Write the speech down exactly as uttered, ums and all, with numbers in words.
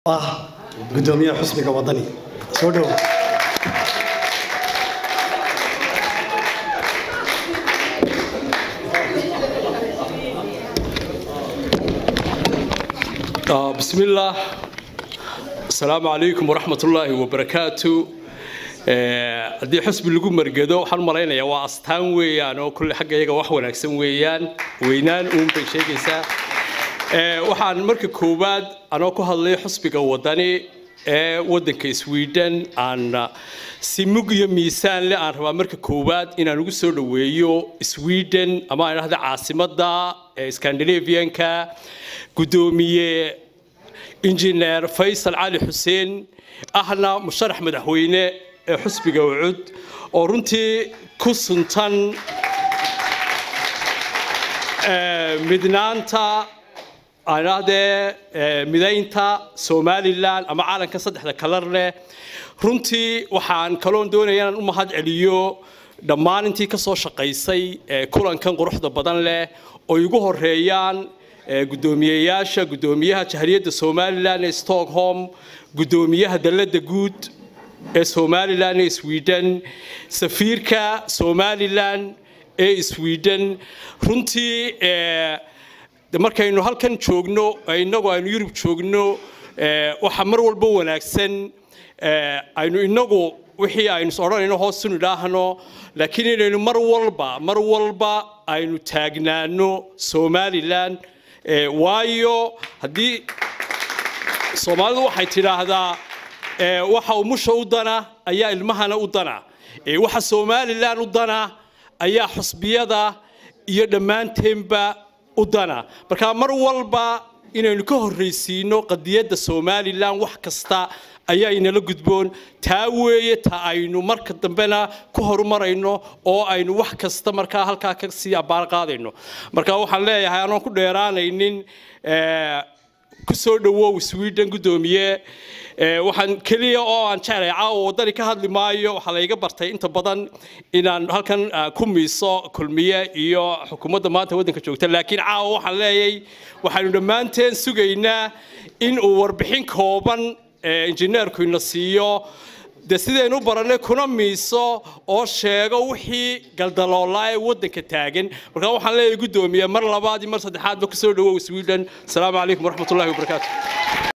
ah gudoomiyaha xusbiga wadani soo dhaw بسم الله السلام عليكم ورحمة الله وبركاته هذه حسب اللي قم مرقدو حن مرينا يا واستان ويان وكل حاجة يجا وحول أحسن ويان وينان أم بشيء كذا وحن مركب كوباد أنا كهالله حسب جوداني ودن كسويدن عن سيموجي ميسان لأن هو مركب كوباد إن نقصر ويو سويدن أما أنا هذا عاصمة دا إسكندنافيان كا قدومية إنجنير فيصل علي حسين أهلا مشرح مدحوينه حسب جوعد أورنتي كوسنتان مدنانتا أنا هذا مدينتا سومالي لان أما عالم كصدق هذا كلرله رنتي وحان كلون دوني يعني أم هاد عليو دمان انتي كسر شقيسي كلن كان قروح ضبطان له ويجوه الريان قدومياشة قدوميها شهرية سومالي لان ستوكهولم قدوميها دلة جود سومالي لان سويدن سفيركا سومالي لان سويدن رنتي markaynu halkan joogno inagu aynu Yurub joogno waxa mar walba wanaagsan aynu inagu wixii aynu soorayno hoos u dhaahno laakiin inaynu mar walba mar walba aynu taagnaano Somaliland waayo hadii Soomaalidu waxay tiraahdaa waxa uu musho u dana ayaa ilmahana u dana waxa Somaliland u dana ayaa xusbiyada iyo dhamaanteynba udana marka mar walba inaynu ka horeysiino qadiyada Somaliland wax kasta ayaa inala gudboon taa weeye taa aynu marka dambena ku horumarayno oo aynu wax kasta marka halka ka sii abaal qaadayno marka waxaan leeyahay aan ku dheeraanaynin ee ku soo dhawow Sweden gudoomiye waxaan kaliya oo aan jeclay caaw wadani ka hadli maayo waxa la iga bartay inta badan inaan halkan ku miiso kulmiye iyo xukuumadda maanta wadanka joogta laakiin caaw waxaan leeyahay waxaanu dhamaanteen sugaynaa in uu warbixin kooban injineerku ina siiyo de sideen u baranay kuna miiso oo sheego wixii galdaloolay wadanka taagan marka waxaan leeyahay gudoomiye mar labaad iyo mar saddexaad ba ku soo dhawow Sweden assalamu alaykum wa rahmatullahi wa barakatuh